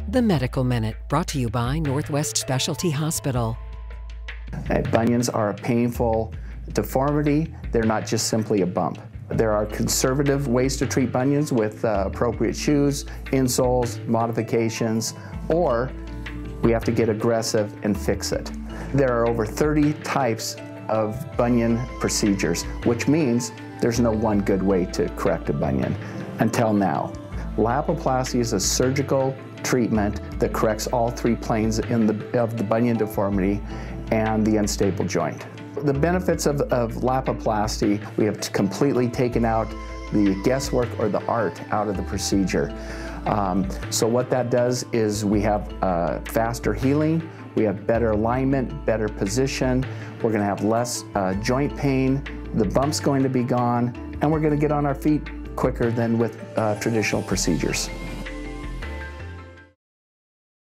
The Medical Minute, brought to you by Northwest Specialty Hospital. Bunions are a painful deformity. They're not just simply a bump. There are conservative ways to treat bunions with appropriate shoes, insoles, modifications, or we have to get aggressive and fix it. There are over 30 types of bunion procedures, which means there's no one good way to correct a bunion until now. Lapiplasty is a surgical treatment that corrects all three planes of the bunion deformity and the unstable joint. The benefits of Lapiplasty, we have completely taken out the guesswork or the art out of the procedure. So what that does is we have faster healing, we have better alignment, better position, we're going to have less joint pain, the bump's going to be gone, and we're going to get on our feet quicker than with traditional procedures.